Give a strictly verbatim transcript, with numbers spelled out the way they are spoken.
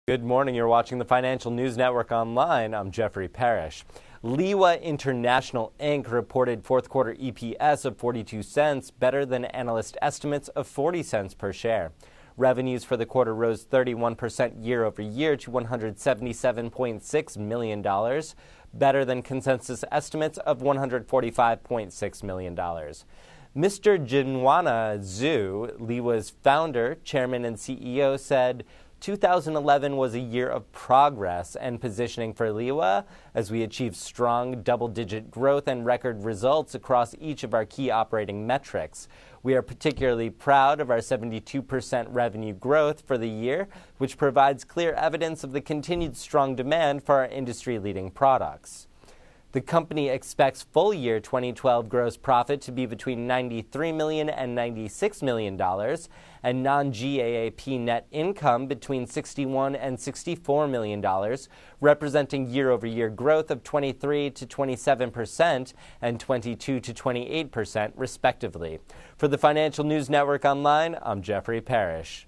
Good morning. You're watching the Financial News Network Online. I'm Jeffrey Parrish. Liwa International Incorporated reported fourth quarter E P S of forty-two cents, better than analyst estimates of forty cents per share. Revenues for the quarter rose thirty-one percent year over year to one hundred seventy-seven point six million dollars, better than consensus estimates of one hundred forty-five point six million dollars. Mister Jinwana Zhu, Liwa's founder, chairman, and C E O, said two thousand eleven was a year of progress and positioning for Liwa as we achieved strong double-digit growth and record results across each of our key operating metrics. We are particularly proud of our seventy-two percent revenue growth for the year, which provides clear evidence of the continued strong demand for our industry-leading products. The company expects full-year twenty twelve gross profit to be between ninety-three million dollars and ninety-six million dollars, and non-GAAP net income between sixty-one and sixty-four million dollars, representing year-over-year growth of twenty-three to twenty-seven percent and twenty-two to twenty-eight percent, respectively. For the Financial News Network Online, I'm Jeffrey Parrish.